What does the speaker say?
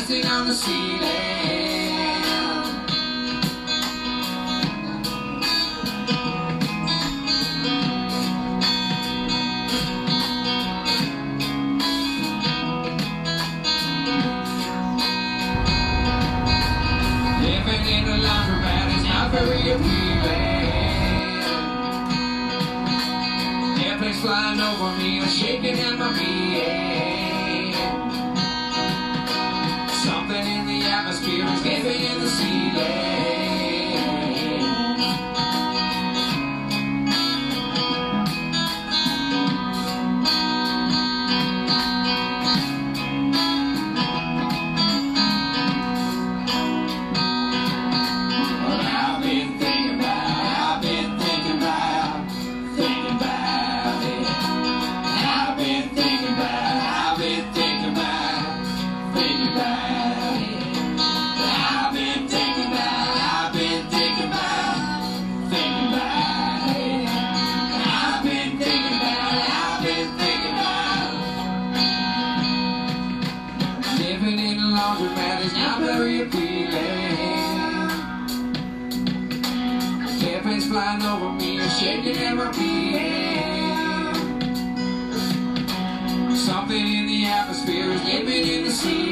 resting on the ceiling. Living in a laundromat is not very appealing. Airplanes flying over me are shaking in my being. Something in the atmosphere is living in the ceiling. Living in a laundromat is not very appealing. Airplanes flying over me are shaking in my being. Something in the atmosphere is living in the sea.